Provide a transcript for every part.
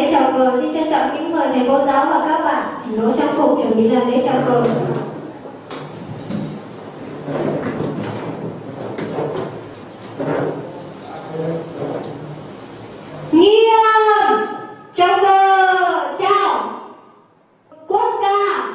lễ chào cờ, xin trân trọng kính mời thầy cô giáo và các bạn chỉnh đốn trang phục chuẩn bị làm lễ chào cờ. Nghiêm chào cờ, chào quốc ca.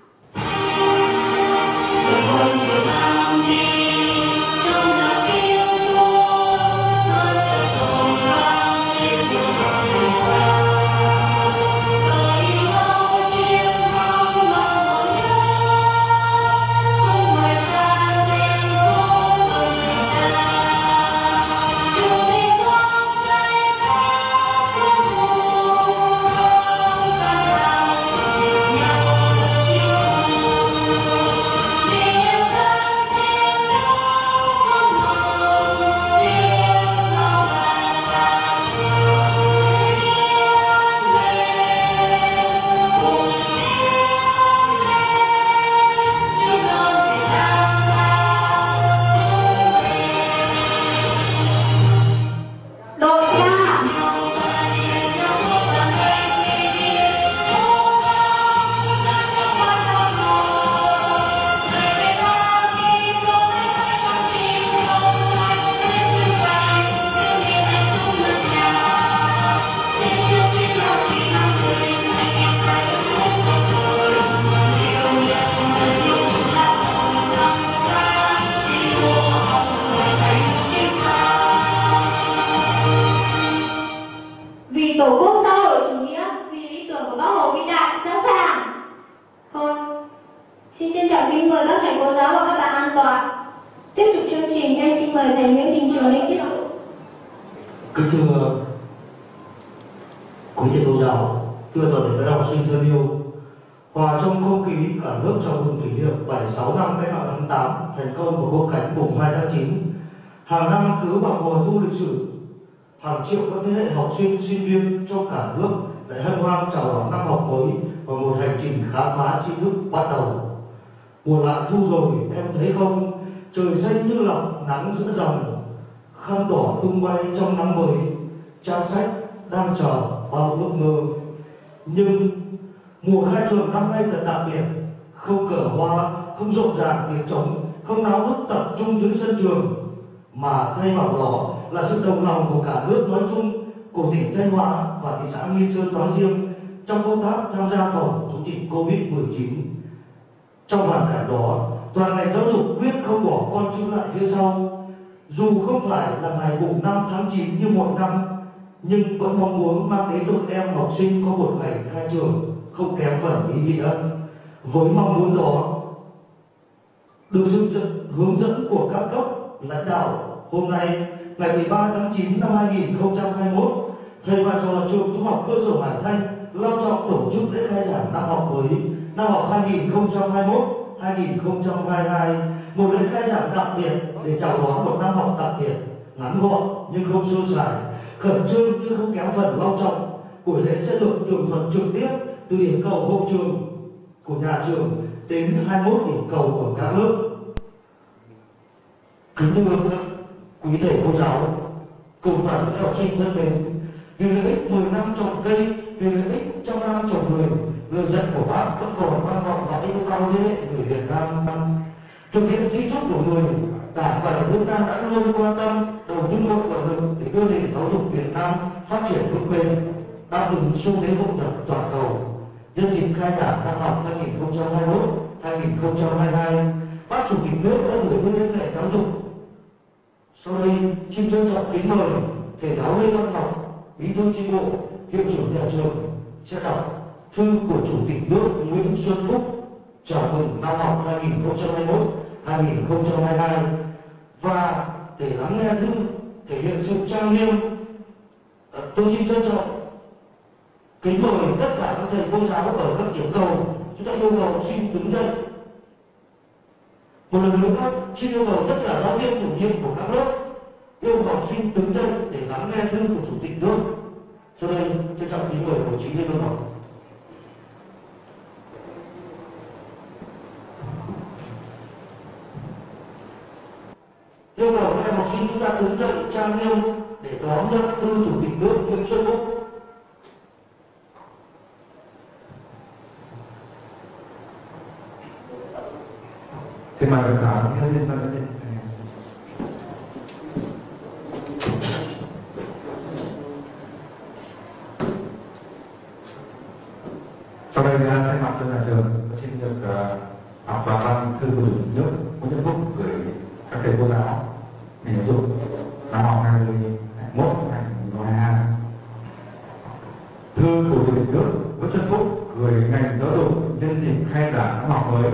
Tổ quốc xã hội chủ nghĩa, vì lý tưởng của Bác Hồ vĩ đại, sẵn sàng. Thôi, xin trân trọng kính mời các thầy cô giáo và các bạn an toàn. Tiếp tục chương trình, em xin mời thầy Nguyễn Đình Trường lên tiết lộ. Kính thưa quý thầy cô giáo, thưa toàn thể các học sinh thân yêu, hòa trong không khí cả nước chào mừng kỷ niệm 76 năm cách mạng tháng 8 thành công của quốc khánh mùng 2 tháng 9. Hàng năm cứ vào mùa thu lịch sử, hàng triệu các thế hệ học sinh, sinh viên trong cả nước lại hân hoan chào đón năm học mới và một hành trình khám phá tri thức bắt đầu. Mùa lạ thu rồi, em thấy không? Trời xanh như lọc, nắng giữa dòng, khăn đỏ tung bay trong nắng mới, trang sách đang chờ bao ước mơ. Nhưng mùa khai trường năm nay thật đặc biệt, không cờ hoa, không rộn ràng tiếng trống, không náo nức tập trung dưới sân trường, mà thay vào đó là sự đồng lòng của cả nước nói chung, của tỉnh Thanh Hóa và thị xã Nghi Sơn nói riêng trong công tác tham gia phòng chống dịch Covid-19. Trong hoàn cảnh đó, toàn ngành giáo dục quyết không bỏ con chữ lại phía sau. Dù không phải là ngày mùng 5 tháng 9 như mọi năm, nhưng vẫn mong muốn mang đến cho các em học sinh có một ngày khai trường không kém phần ý nghĩa. Với mong muốn đó, được sự hướng dẫn của các cấp lãnh đạo, hôm nay ngày 13 tháng 9 năm 2021, thầy và trò trường Trung học cơ sở Hải Thanh long trọng tổ chức lễ khai giảng năm học mới, năm học 2021-2022, một lễ khai giảng đặc biệt để chào đón một năm học đặc biệt, ngắn gọn nhưng không sơ sài, khẩn trương nhưng không kém phần long trọng. Buổi lễ sẽ được tường thuật trực tiếp từ điểm cầu hộ trường của nhà trường đến 21 điểm cầu của các lớp. Kính thưa quý thầy cô giáo, cùng toàn các học sinh thân mến, vì lợi ích 10 năm trồng cây, vì lợi ích trăm năm trồng người, lời dạy của Bác vẫn còn vang vọng mãi yêu cao thế hệ người Việt Nam. Thực hiện di chúc của người, Đảng và Nhà nước ta đã luôn quan tâm, đầu tư mọi nguồn lực để đưa nền giáo dục Việt Nam phát triển vững bền, đáp ứng xu thế hội nhập toàn cầu. Nhân dịp khai giảng năm học 2021-2022, Bác Chủ tịch nước đã gửi thư đến ngành giáo dục. Sau đây, xin trân trọng kính mời thầy giáo Lê Văn Ngọc, Bí thư chi bộ, hiệu trưởng nhà trường sẽ đọc thư của Chủ tịch nước Nguyễn Xuân Phúc chào mừng năm học 2021-2022. Và để lắng nghe thư thể hiện sự trang nghiêm, tôi xin trân trọng kính mời tất cả các thầy cô giáo ở các điểm cầu, chúng ta yêu cầu xin đứng dậy. Một lần nữa xin yêu cầu tất cả giáo viên chủ nhiệm của các lớp yêu cầu học sinh đứng dậy để lắng nghe thư của Chủ tịch nước. Sau đây trân trọng kính mời đồng chí Lê Văn Ngọc. Yêu cầu các em học sinh chúng ta đứng dậy trang nghiêm để đón nhận thư Chủ tịch nước Nguyễn Xuân Phúc. Xin mời đồng đạo theo liên quan đến sau đây thay mặt cho nhà trường xin được học và văn thư của Chủ tịch nước Nguyễn Xuân Phúc gửi các thầy cô giáo ngành giáo dục năm học 2021-2022. Thư của Chủ tịch nước Nguyễn Xuân Phúc gửi ngành giáo dục nhân dịp khai giảng năm học mới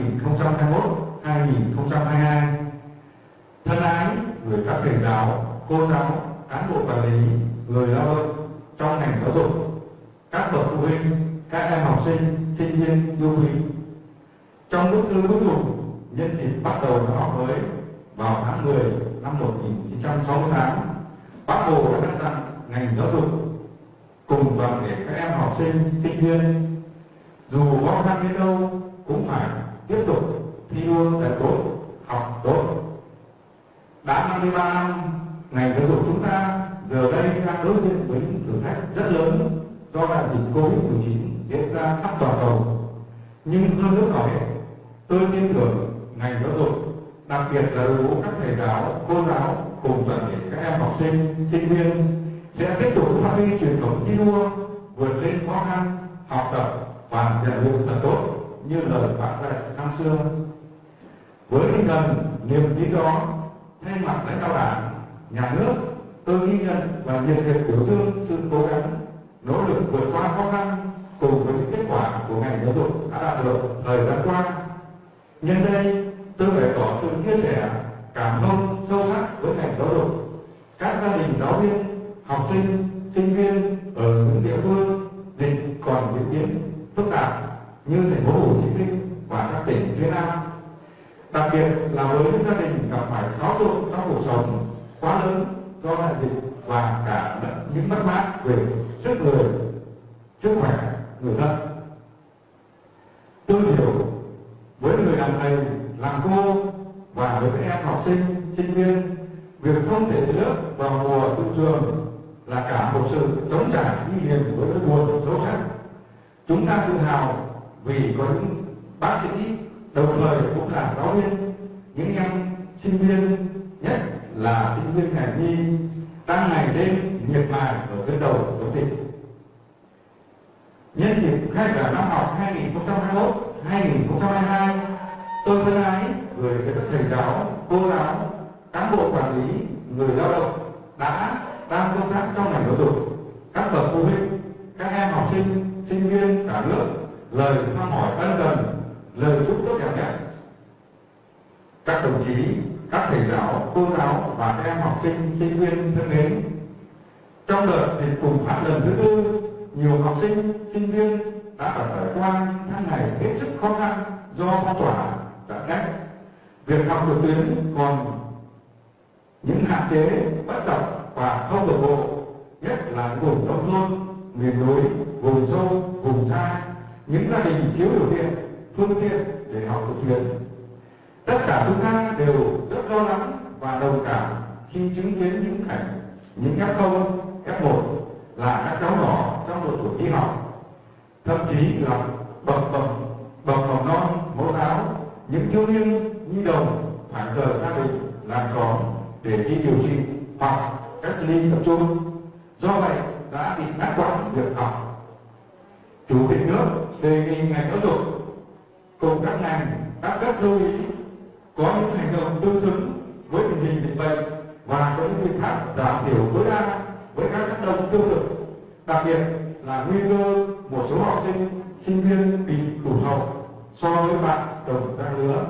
2021-2022. Thân ái gửi các thầy giáo, cô giáo, cán bộ quản lý, người lao động trong ngành giáo dục, các bậc phụ huynh, các em học sinh, sinh viên yêu quý. Trong bức thư cuối cùng nhân dịp bắt đầu năm học mới vào tháng 10 năm 1968, Bác Hồ đã căn dặn ngành giáo dục cùng toàn thể các em học sinh, sinh viên dù khó khăn đến đâu cũng phải tiếp tục thi đua dạy tốt, học tốt. Đã 53 năm, ngành giáo dục chúng ta giờ đây đang đối diện với những thử thách rất lớn do đại dịch Covid-19 diễn ra khắp toàn cầu. Nhưng hơn nữa hết, tôi tin tưởng ngành giáo dục, đặc biệt là đội ngũ các thầy giáo, cô giáo cùng toàn thể các em học sinh, sinh viên sẽ tiếp tục phát huy truyền thống thi đua, vượt lên khó khăn, học tập và rèn luyện thật tốt như lời bác dạy năm xưa. Với tinh thần niềm tin đó, thay mặt lãnh đạo Đảng, Nhà nước, tôi ghi nhận và nhiệt liệt biểu dương sự cố gắng, nỗ lực vượt qua khó khăn cùng với kết quả của ngành giáo dục đã đạt được thời gian qua. Nhân đây, tôi bày tỏ sự chia sẻ, cảm thông sâu sắc với ngành giáo dục, các gia đình giáo viên, học sinh, sinh viên ở những địa phương dịch còn diễn biến phức tạp như thành phố Hồ Chí Minh và các tỉnh phía Nam. Đặc biệt là với những gia đình gặp phải xáo trộn trong cuộc sống quá lớn do đại dịch và cả những mất mát về sức người, sức khỏe, người thân. Tôi hiểu với người làm thầy, làm cô và với các em học sinh, sinh viên, việc không thể lớp vào mùa tự trường là cả một sự chống trả nguy hiểm với nỗi buồn sâu sắc. Chúng ta tự hào vì có những bác sĩ, đồng thời cũng là giáo viên, những em sinh viên, nhất là sinh viên ngành nhi đang ngày đêm miệt mài ở tuyến đầu chống dịch. Nhân dịp khai giảng năm học 2021-2022, tôi thân ái gửi tới các thầy giáo, cô giáo, cán bộ quản lý, người lao động đang công tác trong ngành giáo dục, các bậc phụ huynh, các em học sinh, sinh viên cả nước lời thăm hỏi ân cần, lời chúc tốt đẹp nhất. Các đồng chí, các thầy giáo, cô giáo và các em học sinh, sinh viên thân mến, trong đợt dịch bùng phát lần thứ tư, nhiều học sinh, sinh viên đã phải trải qua tháng ngày hết sức khó khăn do phong tỏa, giãn cách. Việc học trực tuyến còn những hạn chế, bất cập và không đồng bộ, nhất là vùng nông thôn, miền núi, vùng sâu, vùng xa, những gia đình thiếu điều kiện, phương tiện để học trực tuyến. Tất cả chúng ta đều rất lo lắng và đồng cảm khi chứng kiến những cảnh những F0, F1 là các cháu nhỏ trong độ tuổi đi học, thậm chí là bậc mầm non, mẫu giáo, những thiếu niên nhi đồng phải rời gia đình, làng xóm để đi điều trị hoặc cách ly tập trung. Do vậy đã bị ngắt quãng việc học. Chủ tịch nước đề nghị ngành giáo dục cùng các ngành, các cấp lưu ý có những hành động tương xứng với tình hình dịch bệnh và có những biện pháp giảm thiểu tối đa với các tác động tiêu cực, đặc biệt là nguy cơ một số học sinh, sinh viên bị tụt hậu so với bạn đồng trang lứa.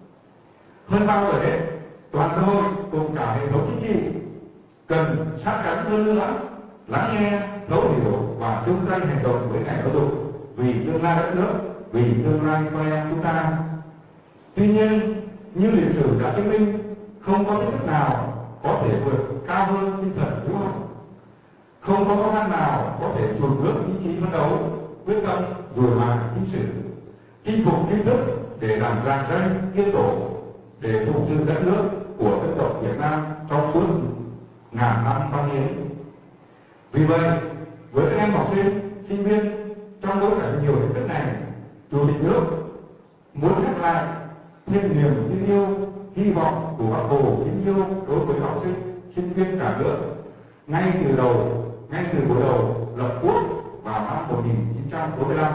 Hơn bao giờ hết, toàn xã hội cùng cả hệ thống chính trị cần sát cánh hơn nữa, lắng nghe, thấu hiểu và chung tay hành động với ngành giáo dục vì tương lai đất nước, vì tương lai con em chúng ta. Tuy nhiên, như lịch sử đã chứng minh, không có thách thức nào có thể vượt cao hơn tinh thần hiếu học. Không có khó khăn nào có thể chùn bước ý chí phấn đấu, quyết tâm rồi mà chính sự, chinh phục kiến thức để làm rạng danh kiên tổ, để phục sự đất nước của dân tộc Việt Nam trong suốt ngàn năm văn hiến. Vì vậy, với các em học sinh, sinh viên trong bối cảnh nhiều thách thức này, Chủ tịch nước muốn nhắc lại thêm niềm tin yêu, hy vọng của Bác Hồ kính yêu đối với học sinh, sinh viên cả nước ngay từ buổi đầu lập quốc vào năm 1945.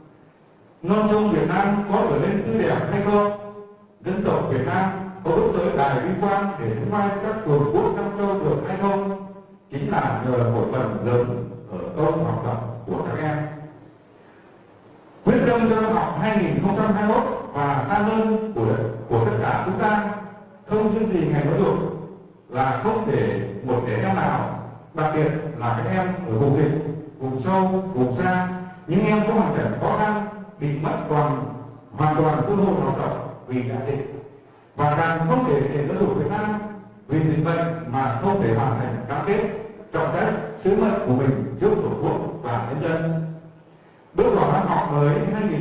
Non sông Việt Nam có trở nên tươi đẹp hay không? Dân tộc Việt Nam có bước tới đài vinh quang để sánh vai các cường quốc trong châu được hay không? Chính là nhờ một phần lớn ở công học tập của các em. Quyết tâm năm học 2021 và xa hơn của tất cả chúng ta, không riêng gì ngành giáo dục, là không để một trẻ em nào, đặc biệt là các em ở vùng dịch, vùng sâu, vùng xa, những em có hoàn cảnh khó khăn bị mất hoàn toàn cơ hội học tập vì đại dịch, và càng không để nền giáo dục Việt Nam vì dịch bệnh mà không thể hoàn thành cam kết trọng trách sứ mệnh của mình trước Tổ quốc và nhân dân. Bước vào năm học mới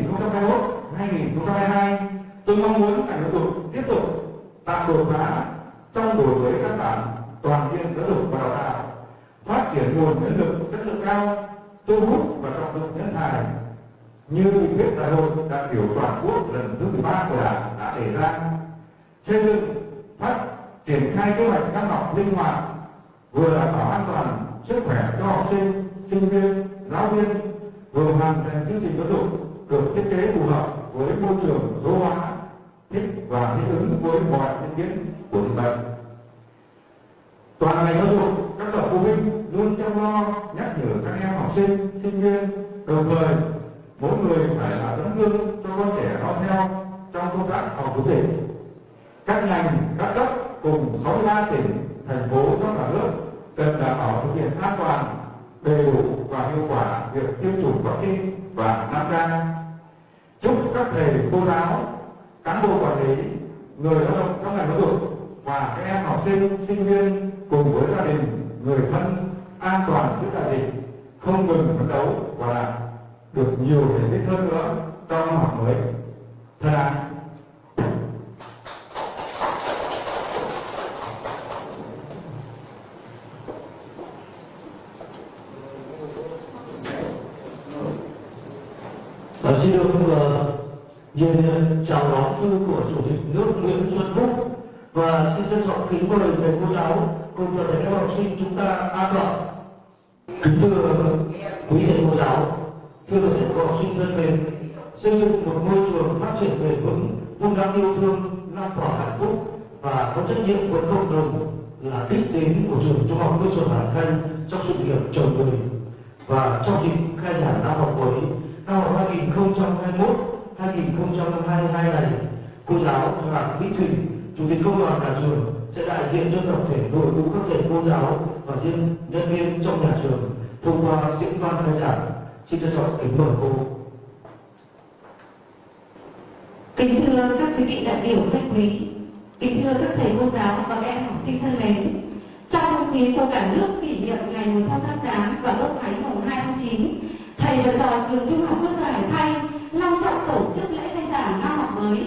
2021-2022, tôi mong muốn ngành giáo dục tiếp tục tạo đột phá trong đổi mới căn bản toàn diện giáo dục và đào tạo, phát triển nguồn nhân lực chất lượng cao, thu hút và trọng dụng nhân tài như nghị quyết đại hội đại biểu toàn quốc lần thứ 13 của Đảng đã đề ra, xây dựng triển khai kế hoạch năm học linh hoạt, vừa đảm bảo an toàn sức khỏe cho học sinh, sinh viên, giáo viên, vừa hoàn thành chương trình giáo dục được thiết kế phù hợp với môi trường số hóa, thích và thích ứng với mọi diễn biến của dịch bệnh. Toàn ngành giáo dục, các bậc phụ huynh luôn chăm lo nhắc nhở các em học sinh, sinh viên, đồng thời mỗi người phải là tấm gương cho con trẻ nói theo trong công tác phòng chống dịch. Các ngành, các cấp cùng 63 tỉnh, thành phố trong cả nước cần đảm bảo thực hiện an toàn, đầy đủ và hiệu quả việc tiêm chủng vaccine và 5K. Chúc các thầy, cô giáo, cán bộ quản lý, người lao động trong ngành giáo dục và các em học sinh, sinh viên cùng với gia đình, người thân an toàn trước đại dịch, không ngừng phấn đấu và được nhiều thành tích hơn nữa trong năm học mới. Thân ái. Xin được nhiệt chào đón thư của Chủ tịch nước Nguyễn Xuân Phúc và xin trân trọng kính mời thầy cô giáo cùng toàn thể các học sinh chúng ta an toàn. Kính thưa quý thầy cô giáo, thưa toàn thể các học sinh thân mến, xây dựng một môi trường phát triển bền vững, vun đắp yêu thương, lan tỏa hạnh phúc và có trách nhiệm với cộng đồng là đích đến của trường Trung học cơ sở Hải Thanh trong sự nghiệp chồng người. Và trong dịp khai giảng năm học mới năm học 2021-2022 này, cô giáo Hoàng Mỹ Thủy, Chủ tịch Công đoàn nhà trường sẽ đại diện cho tập thể đội ngũ các thầy cô giáo và nhân viên trong nhà trường thông qua diễn văn khai giảng. Xin trân trọng kính mời cô. Kính thưa các quý vị đại biểu khách quý, kính thưa các thầy cô giáo và các em học sinh thân mến, trong không khí của cả nước kỷ niệm ngày 15 tháng 8 và Quốc khánh mùng 2 tháng 9, thầy và trò trường Trung học cơ sở Hải Thanh long trọng tổ chức lễ khai giảng năm học mới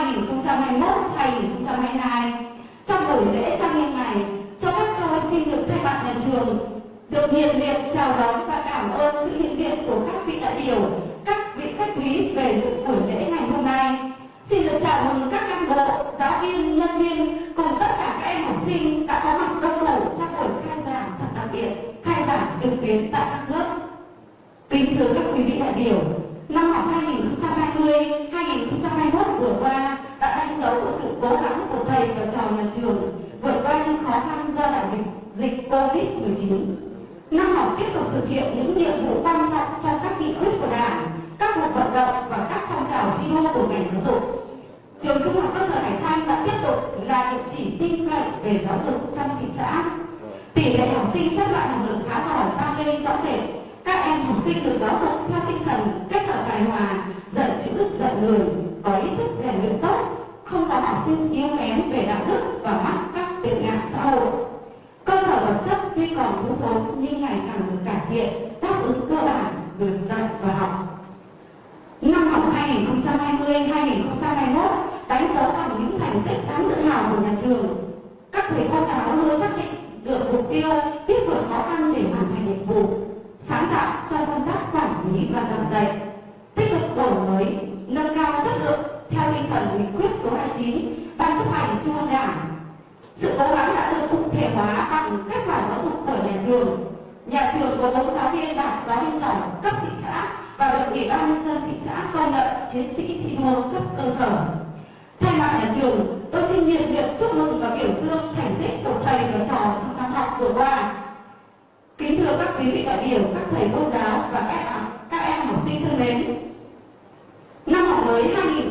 2021-2022. Trong buổi lễ trang nghiêm này, cho phép tôi xin được thay mặt nhà trường được nhiệt liệt chào đón và cảm ơn sự hiện diện của các vị đại biểu, các vị khách quý về dự buổi lễ ngày hôm nay. Xin được chào mừng các cán bộ, giáo viên, nhân viên cùng tất cả các em học sinh đã có mặt đông đủ trong buổi khai giảng thật đặc biệt, khai giảng trực tuyến tại các lớp. Kính thưa các quý vị đại biểu, năm học 2020-2021 vừa qua đã đánh dấu sự cố gắng của thầy và trò nhà trường vượt qua những khó khăn do đại dịch Covid-19. Năm học tiếp tục thực hiện những nhiệm vụ quan trọng trong các nghị quyết của Đảng, các cuộc vận động và các phong trào thi đua của ngành giáo dục. Trường Trung học cơ sở Hải Thanh đã tiếp tục là địa chỉ tin cậy về giáo dục trong thị xã. Tỷ lệ học sinh xếp loại học lực khá giỏi tăng lên rõ rệt. Các em học sinh được giáo dục theo tinh thần kết hợp hài hòa, dạy chữ dạy người, có ý thức rèn luyện tốt, không có học sinh yếu kém về đạo đức và mắc các tệ nạn xã hội. Cơ sở vật chất tuy còn thiếu thốn nhưng ngày càng được cải thiện, đáp ứng cơ bản việc dạy và học. Năm học 2020-2021 đánh dấu bằng những thành tích đáng tự hào của nhà trường. Các thầy cô giáo luôn xác định được mục tiêu tiếp vượt khó khăn để hoàn thành nhiệm vụ, sáng tạo trong công tác quản lý và giảng dạy, tích cực đổi mới, nâng cao chất lượng theo tinh thần nghị quyết số 29 chí, ban chấp hành Trung ương Đảng. Sự cố gắng đã được cụ thể hóa bằng kết quả giáo dục của nhà trường. Nhà trường có 4 giáo viên đạt giáo viên giỏi cấp thị xã và được Ủy ban nhân dân thị xã công nhận chiến sĩ thi đua cấp cơ sở. Thay mặt nhà trường, tôi xin nhiệt liệt chúc mừng và biểu dương thành tích của thầy và trò trong năm học vừa qua. Kính thưa các quý vị đại biểu, các thầy cô giáo và các em học sinh thân mến, năm học mới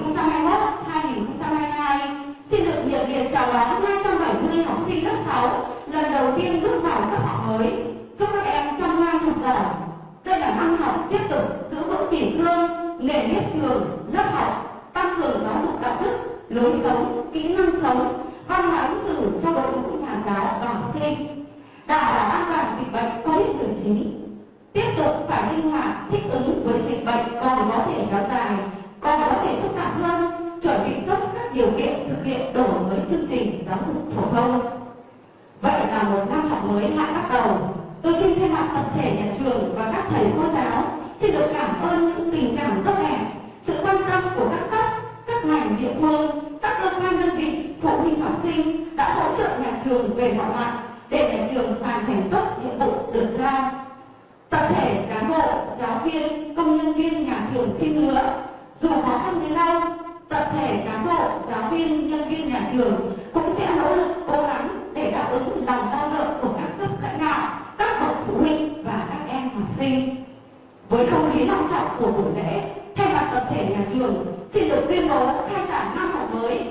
2021-2022 xin được nhiệt liệt chào đón 270 học sinh lớp 6 lần đầu tiên bước vào cấp học mới. Chúc các em chăm ngoan học giỏi. Đây là năm học tiếp tục giữ vững kỷ cương, nền nếp trường, lớp học, tăng cường giáo dục đạo đức, lối sống, kỹ năng sống, văn hóa ứng xử cho đội ngũ nhà giáo và học sinh, đảm bảo an toàn dịch bệnh COVID-19. Tiếp tục phải linh hoạt thích ứng với dịch bệnh còn có thể kéo dài, còn có thể phức tạp hơn, chuẩn bị tốt các điều kiện thực hiện đổi mới chương trình giáo dục phổ thông. Vậy là một năm học mới lại bắt đầu. Tôi xin thay mặt tập thể nhà trường và các thầy cô giáo xin được cảm ơn những tình cảm tốt đẹp, sự quan tâm của các cấp, các ngành địa phương, các cơ quan đơn vị, phụ huynh học sinh đã hỗ trợ nhà trường về mọi mặt để nhà trường hoàn thành tốt nhiệm vụ được giao. Tập thể cán bộ, giáo viên, công nhân viên nhà trường xin hứa, dù khó khăn đến đâu, tập thể cán bộ, giáo viên, nhân viên nhà trường cũng sẽ nỗ lực cố gắng để đáp ứng lòng mong đợi của các cấp lãnh đạo, các bậc phụ huynh và các em học sinh. Với không khí long trọng của buổi lễ, thay mặt tập thể nhà trường xin được tuyên bố khai giảng năm học mới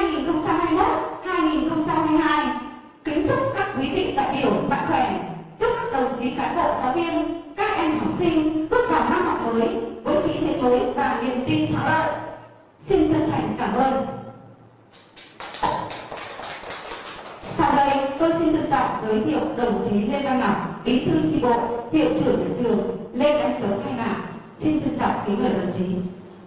2021-2022. Kính chúc các quý vị đại biểu mạnh khỏe, chúc các đồng chí cán bộ giáo viên, các em học sinh bước vào năm học mới với khí thế mới và niềm tin thắng lợi. Xin chân thành cảm ơn. Sau đây, tôi xin trân trọng giới thiệu đồng chí Lê Văn Ngọc, Bí thư chi bộ, hiệu trưởng nhà trường, Lê Anh Chấu khai mạc. Xin trân trọng kính mời đồng chí.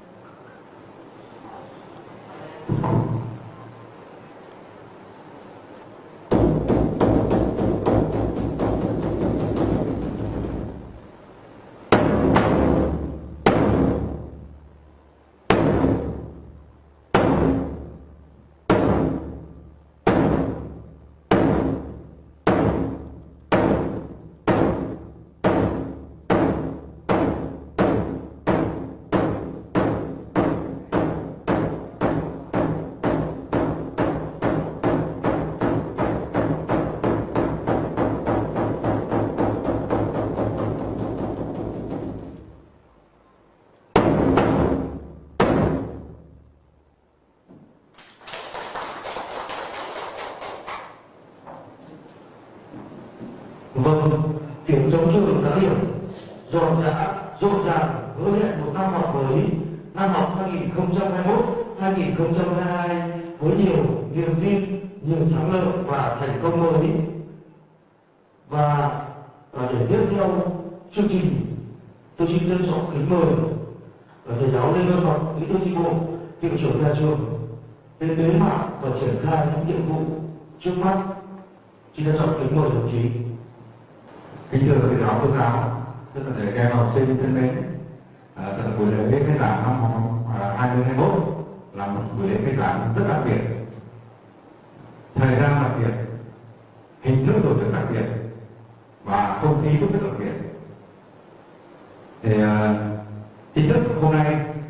Vâng, tiếng trống trường đã điểm rộn ràng hứa hẹn một năm học mới, năm học 2021-2022 với nhiều niềm tin, nhiều thắng lợi và thành công mới. Và để tiếp theo chương trình, tôi xin trân trọng kính mời thầy giáo Lê Văn Ngọc, Bí thư chi bộ, hiệu trưởng nhà trường đến bế mạc và triển khai những nhiệm vụ trước mắt. Xin trân trọng kính mời đồng chí. Kính thưa thầy giáo cô giáo, tất cả các em học sinh thân mến, buổi lễ khai giảng năm học 2021 là một buổi lễ khai giảng rất đặc biệt, thời gian đặc biệt, hình thức tổ chức đặc biệt và không khí cũng rất đặc biệt. Thì chính thức hôm nay thì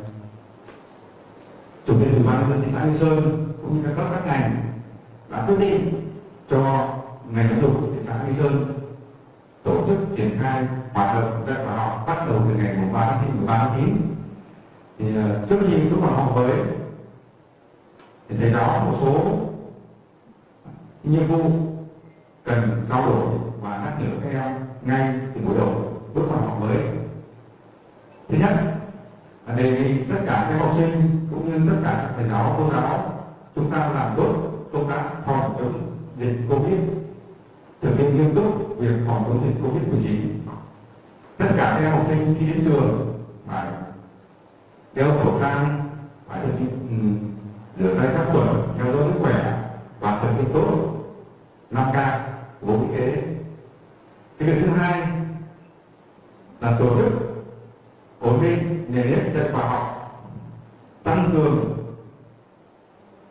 chủ tịch ủy ban nhân dân thị xã Nghi Sơn cũng như các cấp các ngành đã quyết định cho ngành giáo dục thị xã Nghi Sơn tổ chức triển khai hoạt động dạy và học bắt đầu từ ngày 13 tháng 9. Thì trước khi bước vào học mới thì thầy giáo một số nhiệm vụ cần trao đổi và nhắc nhở các em ngay từ buổi đầu bước vào học mới. Thứ nhất là đề nghị tất cả các học sinh cũng như tất cả các thầy giáo cô giáo chúng ta làm tốt công tác phòng chống dịch Covid, thực hiện nghiêm túc việc phòng chống dịch Covid-19. Tất cả các em học sinh khi đến trường phải đeo khẩu trang, phải thực hiện rửa tay sát khuẩn, theo dõi sức khỏe và thực hiện tốt 5K của Bộ Y tế. Cái việc thứ hai là tổ chức ổn định nền nếp dạy và học, tăng cường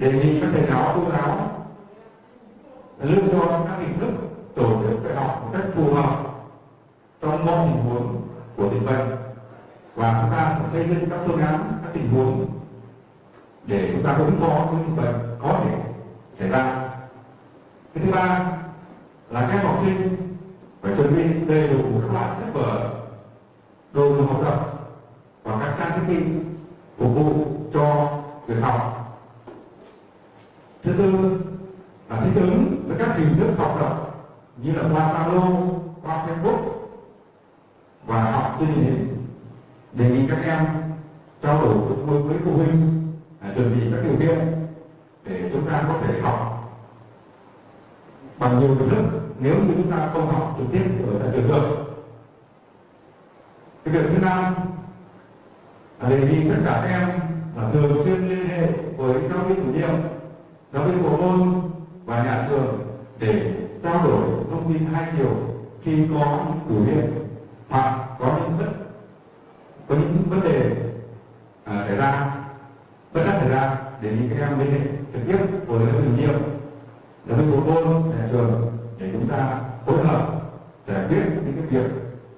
đề nghị các thầy giáo cô giáo lựa chọn các hình thức tổ chức dạy học một cách phù hợp trong mọi tình huống của dịch bệnh, và chúng ta phải xây dựng các phương án, các tình huống để chúng ta ứng phó với dịch bệnh có thể xảy ra. Cái thứ ba là các học sinh phải chuẩn bị đầy đủ các loại sách vở, đồ dùng học tập và các trang thiết bị phục vụ cho việc học. Thứ tư là thích ứng với các hình thức học tập như là qua Zalo, qua Facebook và học trên hình. Đề nghị các em trao đổi với phụ huynh, chuẩn bị các điều kiện để chúng ta có thể học bằng nhiều hình thức nếu như chúng ta không học trực tiếp ở tại trường được. Cái việc thứ năm là đề nghị tất cả các em là thường xuyên liên hệ với giáo viên chủ nhiệm, giáo viên bộ môn và nhà trường để trao đổi thông tin hai chiều khi có những biểu hiện hoặc có những vấn đề xảy ra, bất đắc xảy ra, để nghị các em liên hệ trực tiếp với giáo viên chủ nhiệm, giáo viên bộ môn, nhà trường để chúng ta phối hợp giải quyết những cái việc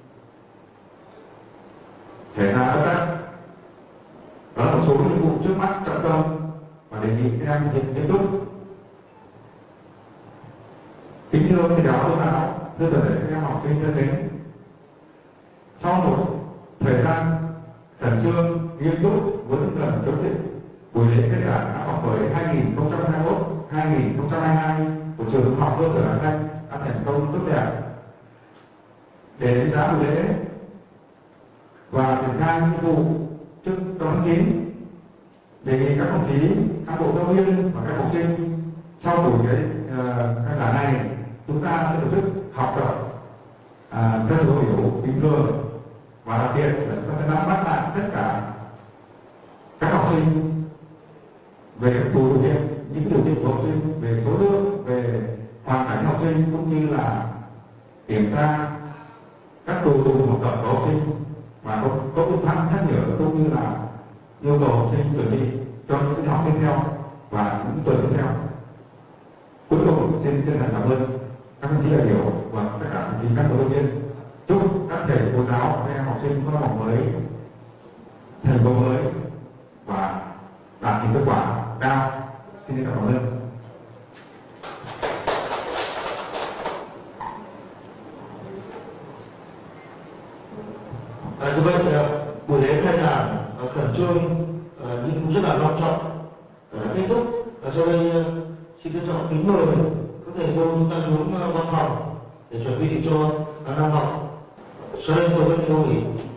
xảy ra bất đắc. Đó là một số nhiệm vụ trước mắt trọng tâm và đề nghị các em thực hiện nghiêm túc. Kính thưa thầy giáo cô giáo, thưa toàn thể các em học sinh thân mến, sau một thời gian khẩn trương nghiêm túc với tinh thần chống dịch, buổi lễ khai giảng năm học mới 2021-2022 của trường Trung học cơ sở Hà Thanh đã thành công tốt đẹp. Để đánh giá buổi lễ và triển khai nhiệm vụ trước tháng 9, đề nghị các đồng chí cán bộ giáo viên và các học sinh sau buổi khai giảng này chúng ta sẽ tổ chức học tập rất hiểu bình thường, và đặc biệt là chúng ta sẽ nắm bắt lại tất cả các học sinh về các điều kiện, những điều kiện của học sinh về số lượng, về hoàn cảnh học sinh, cũng như là kiểm tra các đồ dùng học tập của học sinh và có phương pháp nhắc nhở cũng như là yêu cầu học sinh chuẩn bị cho những học tiếp theo và những tuần tiếp theo. Cuối cùng xin chân thành cảm ơn các đồng chí đại biểu và tất cả đồng chí các giáo viên. Chúc các thầy cô giáo và các em học sinh có năm học mới thành công mới và đạt những kết quả cao. Xin cảm ơn. Như vậy buổi lễ khai giảng khẩn trương nhưng cũng rất là long trọng đã kết thúc. Sau đây xin trân trọng kính mời các thầy cô chúng ta xuống văn phòng để chuẩn bị cho năm học. Sau đây tôi với thầy cô nghỉ.